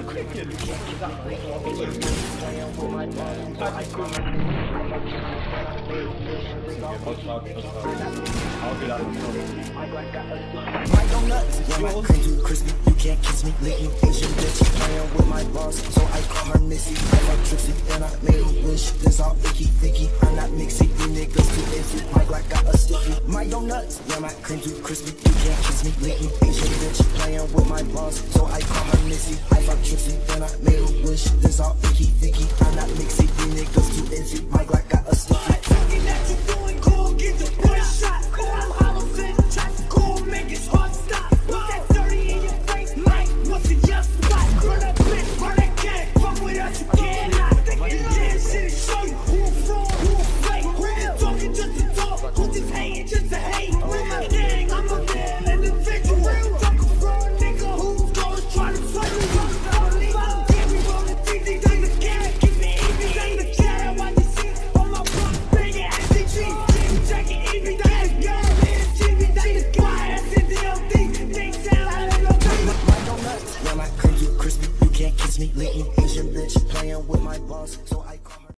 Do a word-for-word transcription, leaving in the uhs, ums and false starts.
My donuts, yeah, my cream too crispy. You can't kiss me, lick me. Asian bitch playing with my boss, so I call her Missy. I'm a Trixie, and I made a wish. This all icky, thicky. I'm not mixy, you niggas too iffy. My Glock got a sticky. My donuts, yeah, my cream too crispy. You can't kiss me, lick me. Asian bitch playing with my boss, so I call her Missy. I'm a Trixie, and I made a wish. This all icky, thicky. I'm not mixy, you niggas too iffy. My Glock got a sticky. Talking that you doing cool, get the Prsa. Go on hollow in the track, go make his heart stop. Put that dirty in your face, like what's it just spot? Burn that bitch, burn that cat, fuck with us, you cannot. Think you did shit and show you who fraud, who fake, who just talking just to talk, who just hating just to hate. With my gang, I'm a real individual. Talk a fraud nigga who's gonna try to play me. Get me on the T V, take the cat, keep me easy, take the cat, why you see on my front, bring it S D G, Jimmy Jackie, easy, that's good, it's Jimmy, that's the guy, S D L D, they sound like a My donuts, yeah, my cream too crispy. You can't kiss me, lick me. Asian bitch playing with my boss, so I call her.